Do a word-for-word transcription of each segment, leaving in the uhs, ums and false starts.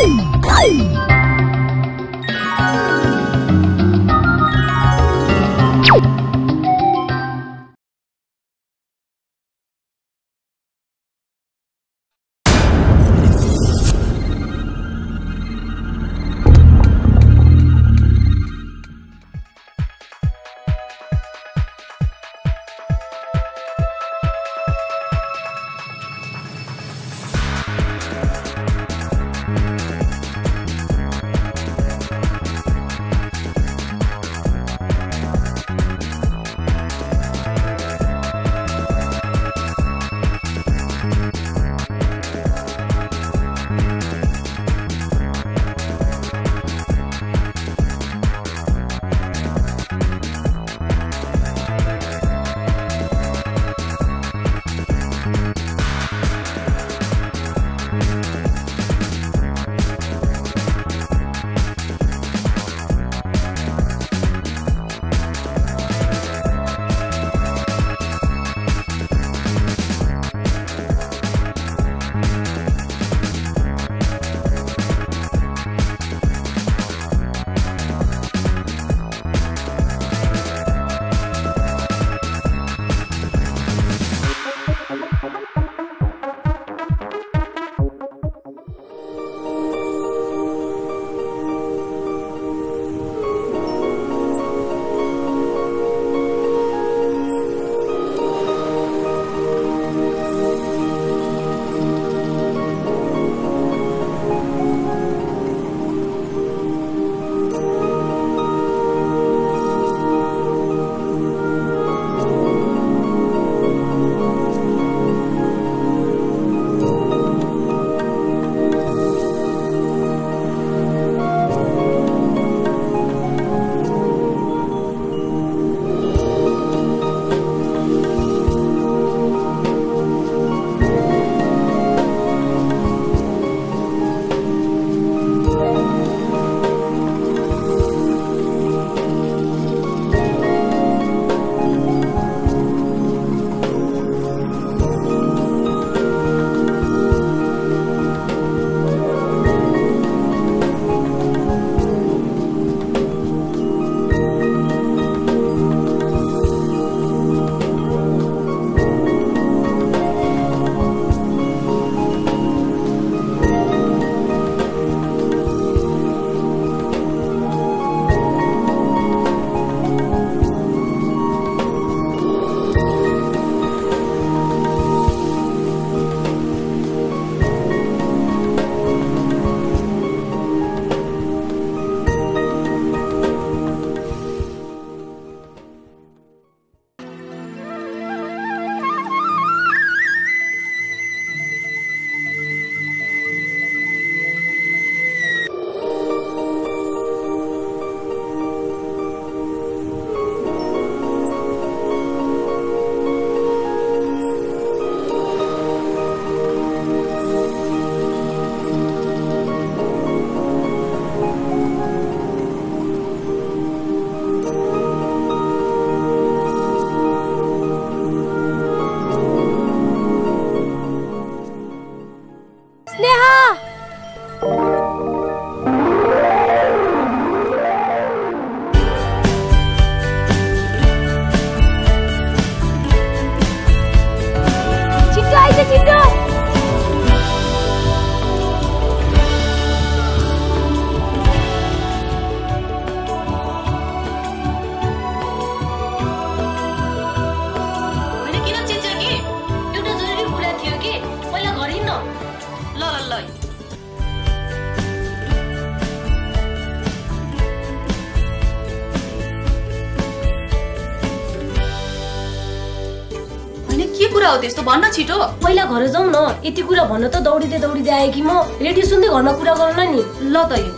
हो त्यस्तो भन्न छिटो। पहिला घर जाऊ न, यति कुरा भन्न त दौडिदै दौडिदै आए कि म। रेडियो सुन्दै घरमा कुरा गरौँ न नि। ल त यो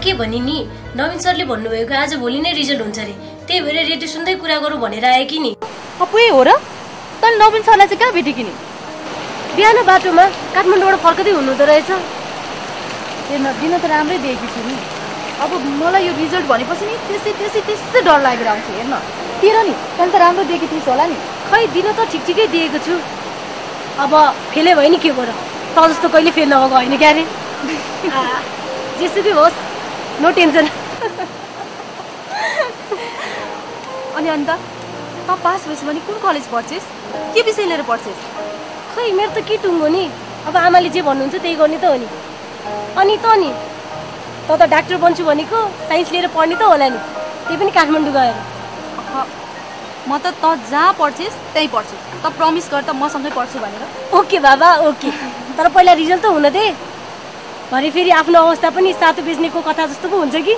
के भने नि नवीन सरले भन्नुभएको आज भोलि नै रिजल्ट हुन्छ रे, त्यही भएर रेडियो सुन्दै कुरा गरौँ भनेर आए कि नि। अपुए हो र? तैँले नवीन सरलाई चाहिँ कहाँ भेटेकी नि? बिहान बाटोमा काठमाडौँबाट फर्कदै हुनुहुँदो रहेछ। हेर्न दिन त राम्रै दिएकी छु नि, अब मलाई यो रिजल्ट भनेपछि नि त्यसै त्यसै त्यसै डर लागेर आउँछ। हेर्न तेरो नि तैँले त राम्रो दिएकी थिइस् होला नि। खै दिन त ठिक ठिकै दिएको छु, अब फेलै भयो नि के गर, त जस्तो कहिले फेल नभएको होइन क्या रे। जेसुकै होस् नो टेन्सन। अनि अन्त त पास भएछ भने कुन कलेज पढ्छिस्? के विषय लिएर पढ्छिस्? खै मेरो त के टुङ्गो नि, अब आमाले जे भन्नुहुन्छ त्यही गर्ने त हो नि। अनि त नि त त डाक्टर बन्छु भनेको, साइन्स लिएर पढ्ने त होला नि, त्यही पनि काठमाडौँ गएर। म त त जहाँ पढ्छिस् त्यहीँ पढ्छु, त प्रमिस गर त म सँगै पढ्छु भनेर। ओके बाबा ओके, तर पहिला रिजल्ट त हुन दे, भरे फेरि आफ्नो अवस्था पनि सातो बेच्नेको कथा जस्तो पो हुन्छ कि।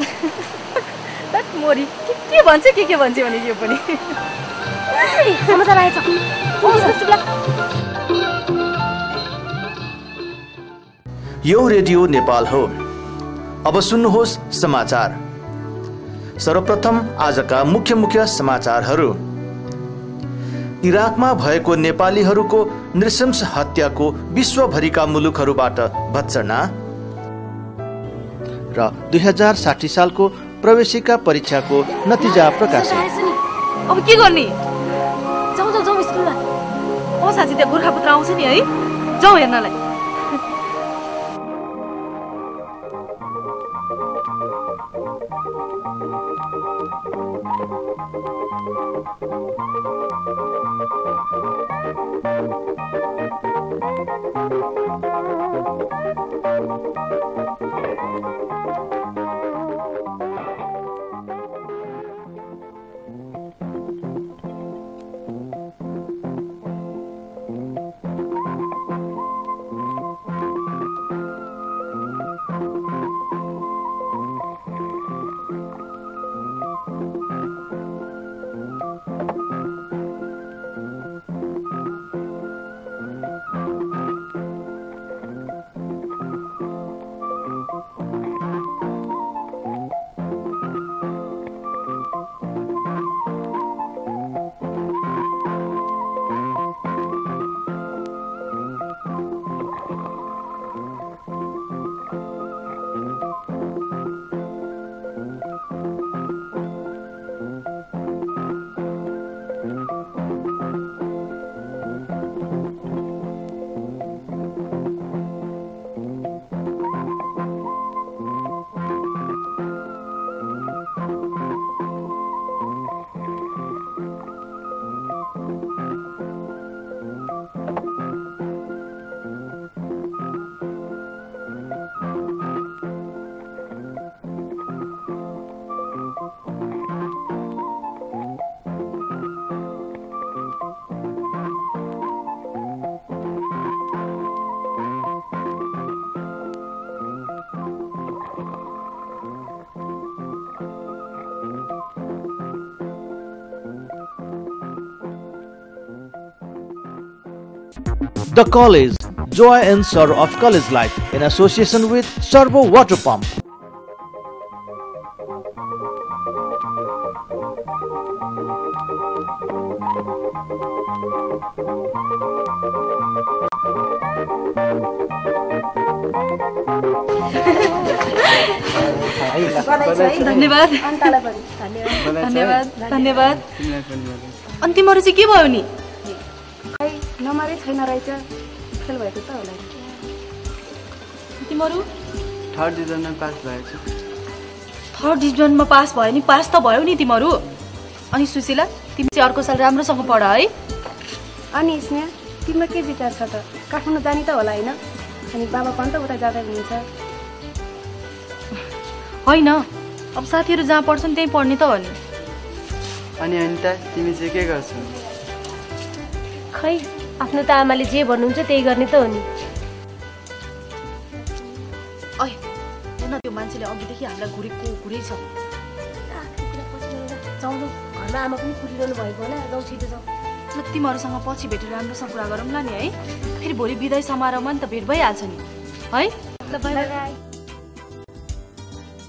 मोरी के के भन्छ के के भन्छ भने यो पनि समाचार आएछ। यो रेडियो नेपाल हो। अब सुन्नुहोस् समाचार। सर्वप्रथम आजका मुख्य मुख्य समाचारहरू। इराकमा भएको नेपालीहरूको नृशंस हत्याको विश्वभरिका मुलुकहरूबाट भत्सना र दुई हजार साठी सालको प्रवेशिका परीक्षाको नतिजा प्रकाशित। अब के गर्ने? जाउँ जाउँ जाउँ स्कुलमा। ओ साथी त्यहाँ गोर्खापत्र आउँछ नि है, जाउँ हेर्नलाई। The College, Joy and Sorrow of College Life in association with Servo Water Pump. धन्यवाद धन्यवाद धन्यवाद। अनि तिमीहरू चाहिँ के भयो नि? खै नम्बरै छैन रहेछ, फेल भएको त होला। तिमीहरू थर्ड डिभिजनमा पास भएछ। थर्ड डिभिजनमा पास भयो नि? पास त भयो नि तिमीहरू। अनि सुशीला तिमी चाहिँ अर्को साल राम्रोसँग पढ है। अनि स्नेह तिम्रो के विचार छ त? काठमाडौँ जाने त होला होइन? अनि बाबा पनि त उता जाँदै हुनुहुन्छ। होइन, अब साथीहरू जहाँ पढ्छन् त्यहीँ पढ्ने त हो नि। अनि अनिता तिमी चाहिँ के गर्छौ? खै आफ्नो त आमाले जे भन्नुहुन्छ त्यही गर्ने त हो नि। ऐ हेर्न त्यो मान्छेले अघिदेखि हामीलाई घुरेको घुरै छ। जाउँ जाउँ, घरमा आमा पनि कुरिरहनु भएको होला, जाउँ छिटो जाउँ। ल तिमीहरूसँग पछि भेटेर राम्रोसँग कुरा गरौँ ल नि है। फेरि भोलि बिदाई समारोहमा नि त भेट भइहाल्छ नि है। ल बाई बाई।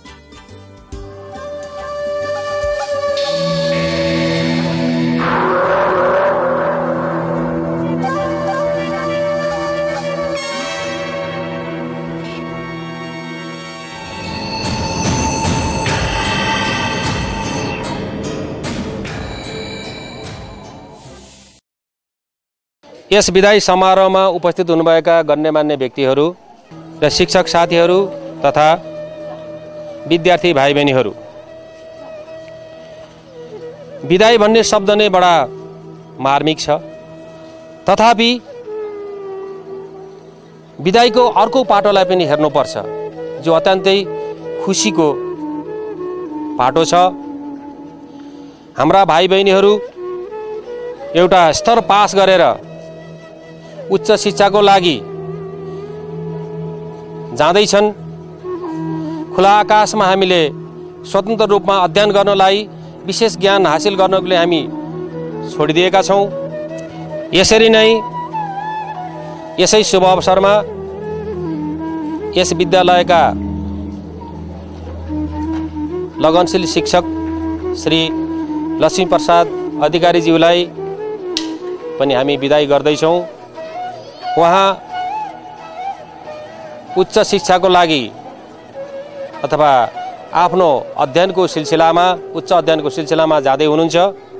यस विदाई समारोहमा उपस्थित हुनुभएका गण्यमान्य व्यक्तिहरू र शिक्षक साथीहरू तथा विद्यार्थी भाइ बहिनीहरू, विदाई भन्ने शब्द नै बडा मार्मिक छ, तथापि विदाईको अर्को पाटोलाई पनि हेर्नुपर्छ, जो अत्यन्तै खुसीको पाटो छ। हाम्रा भाइ बहिनीहरू एउटा स्तर पास गरेर उच्च शिक्षाको लागि जाँदैछन्। खुला आकाशमा हामीले स्वतन्त्र रूपमा अध्ययन गर्नलाई, विशेष ज्ञान हासिल गर्नको लागि हामी छोडिदिएका छौँ। यसरी नै यसै शुभ अवसरमा यस विद्यालयका लगनशील शिक्षक श्री लक्ष्मी प्रसाद अधिकारीज्यूलाई पनि हामी बिदाई गर्दैछौँ। उहाँ उच्च शिक्षाको लागि अथवा आफ्नो अध्ययनको सिलसिलामा उच्च अध्ययनको सिलसिलामा जाँदै हुनुहुन्छ।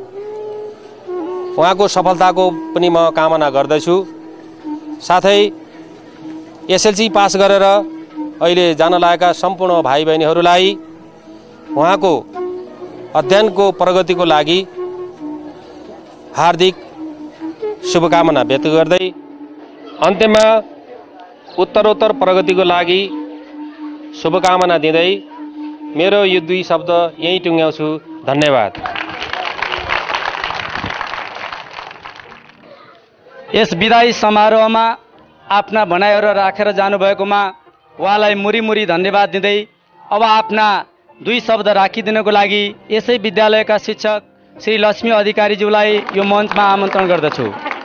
उहाँको सफलताको पनि म कामना गर्दछु। साथै एसएलसी पास गरेर अहिले जान लागेका सम्पूर्ण भाइ बहिनीहरूलाई उहाँको अध्ययनको प्रगतिको लागि हार्दिक शुभकामना व्यक्त गर्दै अन्त्यमा उत्तरोत्तर प्रगतिको लागि शुभकामना दिँदै मेरो यो दुई शब्द यही टुङ्ग्याउँछु। धन्यवाद। यस विदाई समारोहमा आफ्ना भनाइहरू राखेर जानुभएकोमा उहाँलाई मुरी मुरी धन्यवाद दिँदै अब आफ्ना दुई शब्द राखिदिनको लागि यसै विद्यालयका शिक्षक श्री लक्ष्मी अधिकारीज्यूलाई यो मञ्चमा आमन्त्रण गर्दछु।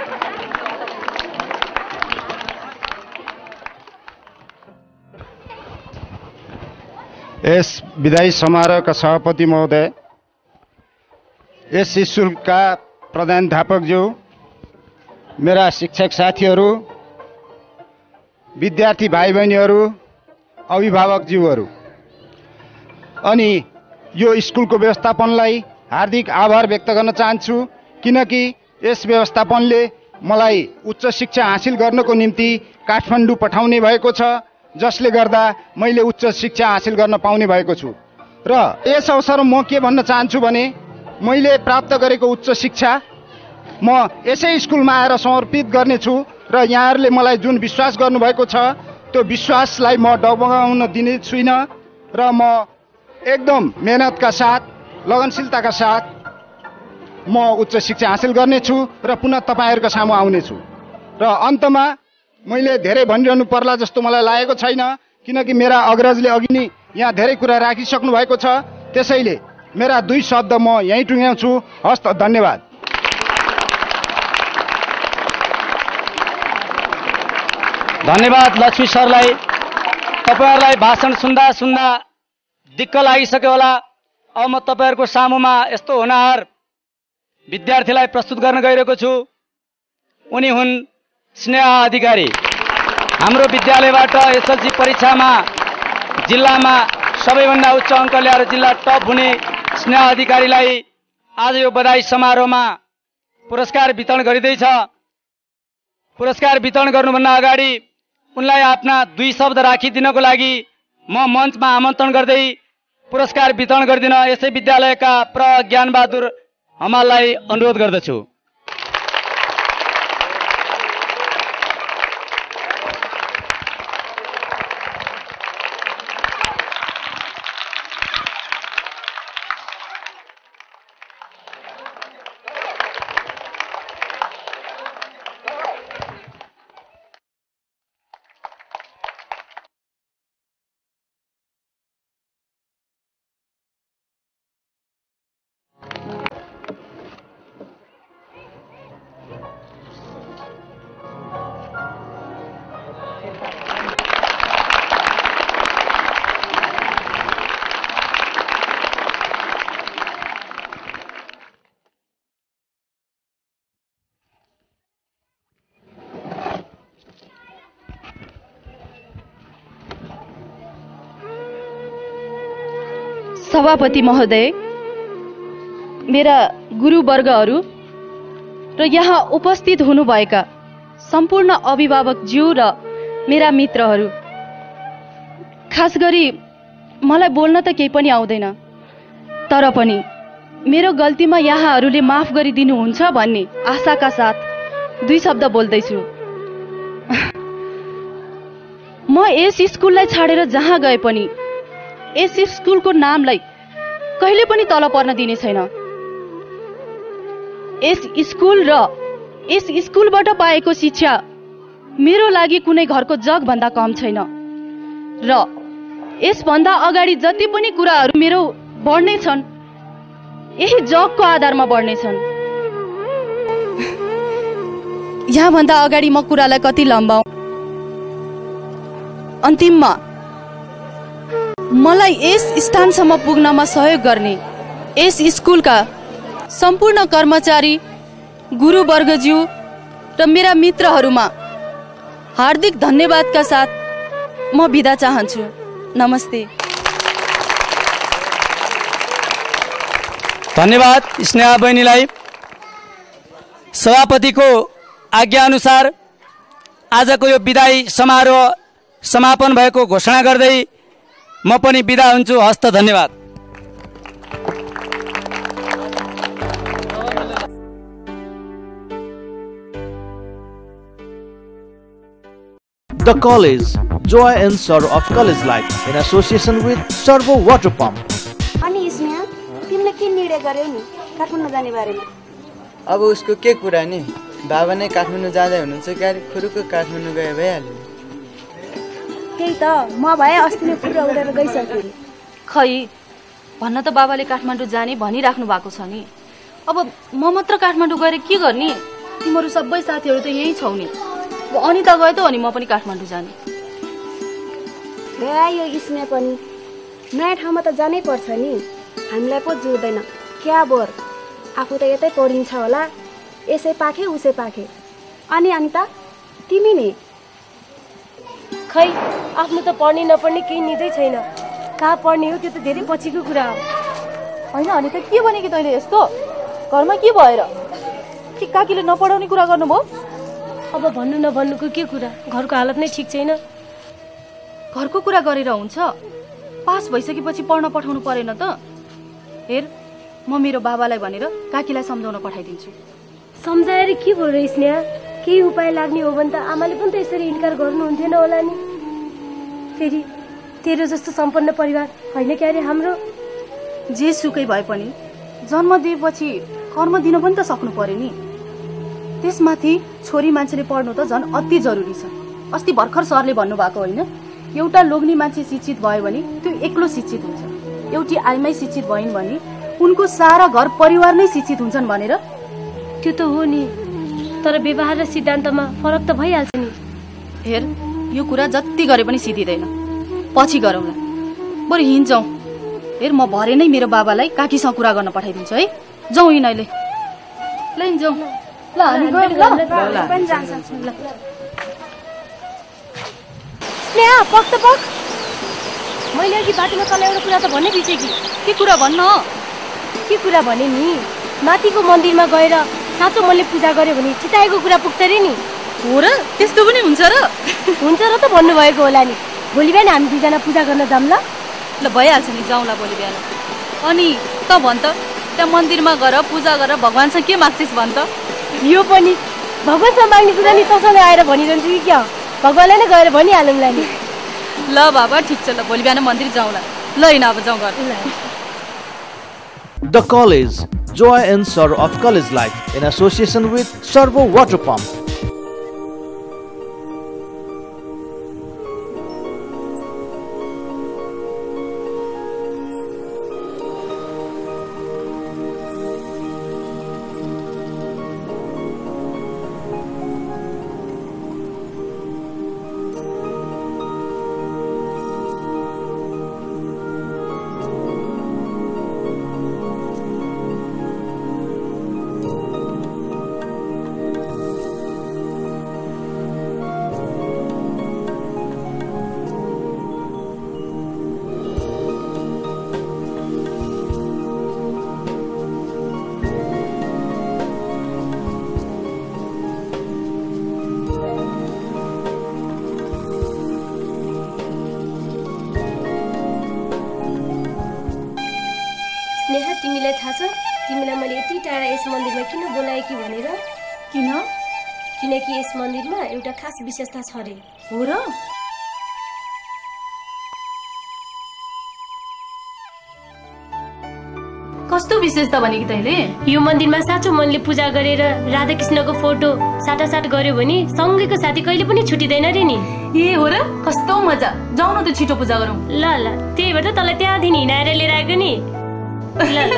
यस विदाई समारोहका सभापति महोदय, यस स्कुलका प्रधानाध्यापकज्यू, मेरा शिक्षक साथीहरू, विद्यार्थी भाइ बहिनीहरू, अभिभावकज्यूहरू अनि यो स्कुलको व्यवस्थापनलाई हार्दिक आभार व्यक्त गर्न चाहन्छु, किनकि यस व्यवस्थापनले मलाई उच्च शिक्षा हासिल गर्नको निम्ति काठमाडौँ पठाउने भएको छ, जसले गर्दा मैले उच्च शिक्षा हासिल गर्न पाउने भएको छु। र यस अवसरमा म के भन्न चाहन्छु भने मैले प्राप्त गरेको उच्च शिक्षा म यसै स्कुलमा आएर समर्पित गर्नेछु र यहाँहरूले मलाई जुन विश्वास गर्नुभएको छ त्यो विश्वासलाई म डबाउन दिने छुइनँ र म एकदम मेहनतका साथ, लगनशीलताका साथ म उच्च शिक्षा हासिल गर्नेछु र पुनः तपाईँहरूको सामु आउनेछु। र अन्तमा मैले धेरै भनिरहनु पर्ला जस्तो मलाई लागेको छैन, किनकि मेरा अग्रजले अघि नै यहाँ धेरै कुरा राखिसक्नु भएको छ। त्यसैले मेरा दुई शब्द म यहीँ टुङ्ग्याउँछु। हस्त, धन्यवाद। धन्यवाद लक्ष्मी सरलाई। तपाईँहरूलाई भाषण सुन्दा सुन्दा दिक्क लागिसक्यो होला। अब म तपाईँहरूको सामुमा यस्तो होनहार विद्यार्थीलाई प्रस्तुत गर्न गइरहेको छु। उनी हुन् स्नेहा अधिकारी। हाम्रो विद्यालयबाट एसएलसी परीक्षामा जिल्लामा सबैभन्दा उच्च अङ्क ल्याएर जिल्ला टप हुने स्नेहा अधिकारीलाई आज यो बधाई समारोहमा पुरस्कार वितरण गरिँदैछ। पुरस्कार वितरण गर्नुभन्दा अगाडि उनलाई आफ्ना दुई शब्द राखिदिनको लागि म मञ्चमा आमन्त्रण गर्दै पुरस्कार वितरण गरिदिन यसै विद्यालयका प्र ज्ञानबहादुर हमाललाई अनुरोध गर्दछु। सभापति महोदय, मेरा गुरुवर्गहरू र यहाँ उपस्थित हुनुभएका सम्पूर्ण अभिभावकज्यू र मेरा मित्रहरू, खास गरी मलाई बोल्न त केही पनि आउँदैन, तर पनि मेरो गल्तीमा यहाँहरूले माफ गरिदिनुहुन्छ भन्ने आशाका साथ दुई शब्द बोल्दैछु। म यस स्कुललाई छाडेर जहाँ गए पनि यस स्कुलको नामलाई कहिले पनि तल पर्न दिने छैन। यस स्कुल र यस स्कुलबाट पाएको शिक्षा मेरो लागि कुनै घरको जग भन्दा कम छैन र यसभन्दा अगाडि जति पनि कुराहरू मेरो बढ्ने छन् यही जगको आधारमा बढ्ने छन्। यहाँभन्दा अगाडि म कुरालाई कति लम्बाउ, अन्तिममा मलाई यस स्थानसम्म पुग्नमा सहयोग गर्ने यस स्कुलका सम्पूर्ण कर्मचारी, गुरुवर्गज्यू र मेरा मित्रहरूमा हार्दिक धन्यवादका साथ म बिदा चाहन्छु। नमस्ते। धन्यवाद स्नेहा बहिनीलाई। सभापतिको आज्ञाअनुसार आजको यो बिदाई समारोह समापन भएको घोषणा गर्दै म पनि बिदा हुन्छु। हस्त धन्यवाद। The college, joy and sorrow of college life in association with Servo Water Pump. अनि स्नेहा, तिमीले के निर्णय गर्यौ नि काठमाडौँ जाने बारेमा? अब उसको के कुरा नि, बाबा नै काठमाडौँ जाँदै हुनुहुन्छ, गाडी खुरुको काठमाडौँ गए भइहाल्यो। त्यही त, म भए अस्ति नै पुरा उडेर गइसक्यो। खै भन्न त बाबाले काठमाडौँ जाने भनिराख्नु भएको छ नि। अब म मात्र काठमाडौँ गएर के गर्ने? तिमीहरू सबै साथीहरू त यही छौ नि। अनिता गए त अनि म पनि काठमाडौँ जाने। ल्या यो स्नेहा पनि नयाँ ठाउँमा त जानै पर्छ नि, हामीलाई पो जुर्दैन क्या बोर। आफू त यतै पढिन्छ होला, यसै पाखे उसै पाखे। अनि अनिता तिमी नि? खै आफ्नो त पढ्ने नपढ्ने केही निकै छैन, कहाँ पढ्ने हो त्यो त धेरै पछिको कुरा हो। होइन अनिता के भने कि तैँले यस्तो? घरमा के भएर कि काकीले नपढाउने कुरा गर्नुभयो? अब भन्नु नभन्नुको के कुरा, घरको हालत नै ठिक छैन। घरको कुरा गरेर हुन्छ? पास भइसकेपछि पढ्न पठाउनु परेन त? हेर म मेरो बाबालाई भनेर काकीलाई सम्झाउन पठाइदिन्छु। सम्झाएर के भयो र स्नेहा? केही उपाय लाग्ने हो भने त आमाले पनि त यसरी इन्कार गर्नुहुन्थेन होला नि। फेरि तेरो जस्तो सम्पन्न परिवार होइन क्यारे हाम्रो। जे सुकै भए पनि जन्म दिएपछि कर्म दिन पनि त सक्नु पर्यो नि। त्यसमाथि छोरी मान्छेले पढ्नु त झन् अति जरुरी छ। अस्ति भर्खर सरले भन्नुभएको होइन, एउटा लोग्ने मान्छे शिक्षित भयो भने त्यो एक्लो शिक्षित हुन्छ, एउटी आइमै शिक्षित भइन् भने उनको सारा घर परिवार नै शिक्षित हुन्छन् भनेर। त्यो त हो नि, तर व्यवहार र सिद्धान्तमा फरक त भइहाल्छ नि। हेर यो कुरा जति गरे पनि सिधिँदैन, पछि गरौँला, बरु हिँड्छौँ। हेर म भरे नै मेरो बाबालाई काकीसँग कुरा गर्न पठाइदिन्छु है। जाउँ यिनीहरूले, ल जाउँ। ल हामी गयौँ ल। स्नेहा पक त पक, मैले अघि बाटोमा तल एउटा कुरा त भन्नै बिर्सेँ कि। के कुरा भन्न? के कुरा भने नि, माथिको मन्दिरमा गएर साँचो मनले पूजा गर्यो भने चिताएको कुरा पुग्छ रे नि। हो र? त्यस्तो पनि हुन्छ र? हुन्छ र त भन्नुभएको होला नि। भोलि बिहान हामी दुईजना पूजा गर्न जाऊँ ल। ल भइहाल्छ नि, जाउँला भोलि बिहान। अनि त भन् त, त्यहाँ मन्दिरमा गएर पूजा गरेर भगवान्सँग के माग्छिस् भन् त? यो पनि भगवान्सँग माग्ने कुरा नि तसँग आएर भनिरहन्छु कि क्या? भगवान्लाई नै गएर भनिहालौँला नि। ल बाबा ठिक छ, ल भोलि बिहान मन्दिर जाउँला। ल हिँड अब जाउँ घर। The college, joy and sorrow of college life in association with Servo Water Pump. Sneha तिमीलाई थाहा छ तिमीलाई मैले यति टाढा यस मन्दिरमा किन बोलाएँ कि भनेर? किन? किनकि यस मन्दिरमा एउटा खास विशेषता छ रे। हो र? कस्तो विशेषता भनेकी तैँले? यो मन्दिरमा साँचो मनले पूजा गरेर राधा कृष्णको फोटो साटासाट गर्यो भने सँगैको साथी कहिले पनि छुटिँदैन रे नि। ए हो र? कस्तो मजा। जाउँ न त छिटो पूजा गरौँ। ल ल त्यही भएर तँलाई त्यहाँदेखि हिँडाएर लिएर आएको नि। ल ल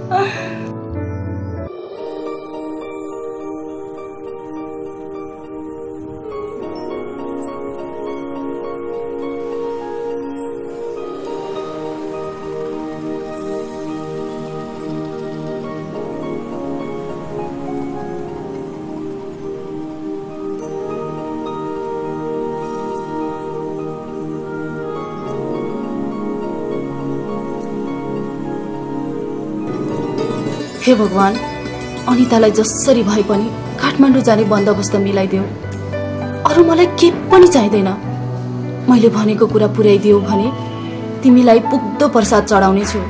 हे भगवान, अनितालाई जसरी भए पनि काठमाडौँ जाने बन्दोबस्त मिलाइदेऊ। अरू मलाई के पनि चाहिँदैन। मैले भनेको कुरा पुर्याइदिऊ भने तिमीलाई पुग्दो प्रसाद चढाउने छु।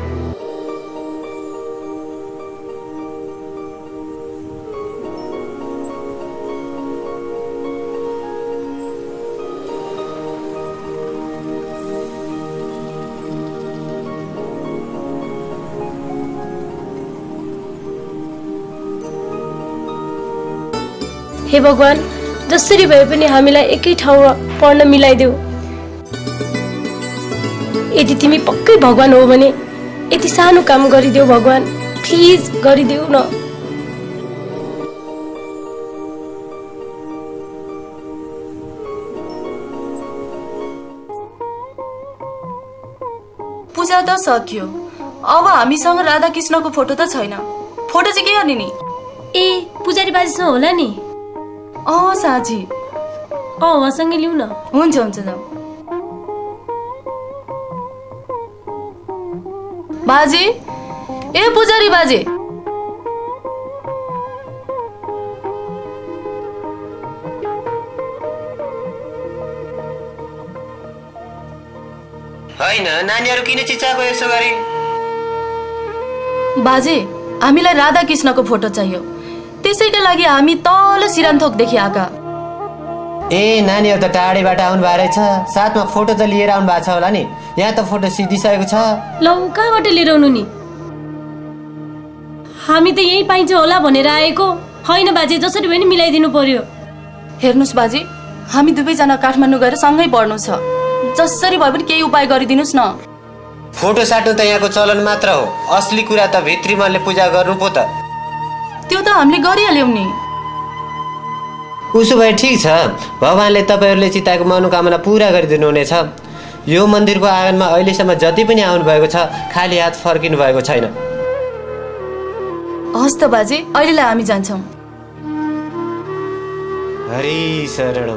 हे भगवान, जसरी भए पनि हामीलाई एकै ठाउँमा पढ्न मिलाइदेऊ। यदि तिमी पक्कै भगवान हो भने यति सानो काम गरिदेऊ भगवान, प्लिज गरिदेऊ न। पूजा त सकियो। अब हामीसँग राधा कृष्णको फोटो त छैन। फोटो चाहिँ के गर्ने नि? ए पुजारी बाजेसँग होला नि। अँ साँची। अँ उहाँसँगै लिऊ न। हुन्छ हुन्छ जाऊ। बाजे, ए पुजारी बाजे, होइन नानीहरू किन चिच्याएको यसो गरी? बाजे, हामीलाई राधा कृष्णको फोटो चाहियो। त्यसैका लागि हामी तल सिरानथोकदेखि आएका। ए नानीहरू त टाढैबाट आउनु भएको रहेछ। साथमा फोटो त लिएर आउनु भएको छ होला नि। यहाँ त फोटो सिद्धिसकेको छ। ल कहाँबाट लिएर आउनु नि? हामी त यही पाइन्छ होला भनेर आएको। होइन बाजे, जसरी पनि मिलाइदिनु पर्यो। हेर्नुहोस् बाजे, हामी दुवैजना काठमाडौँ गएर सँगै पढ्नु छ। जसरी भए पनि केही उपाय गरिदिनुहोस् न। फोटो साट्नु त यहाँको चलन मात्र हो। असली कुरा त भित्री मनले पूजा गर्नु पो त। त्यो त हामीले गरिहाल्यौँ नि। उसो भए ठिक छ। भगवानले तपाईँहरूले चिताएको मनोकामना पुरा गरिदिनु हुनेछ। यो मन्दिरको आँगनमा अहिलेसम्म जति पनि आउनु भएको छ खाली हात फर्किनु भएको छैन। हस् त बाजे, अहिलेलाई हामी जान्छौँ। हरि शरणम।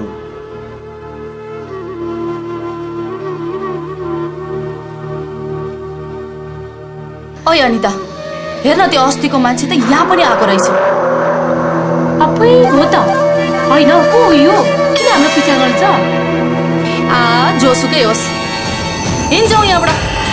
ओइ अनिता, हेर्न त्यो अस्तिको मान्छे त यहाँ पनि आएको रहेछ। अबै हो त। होइन को हो यो? किन हाम्रो पिछा गर्छ? आ जोसुकै होस्, हिँड्छौँ यहाँबाट।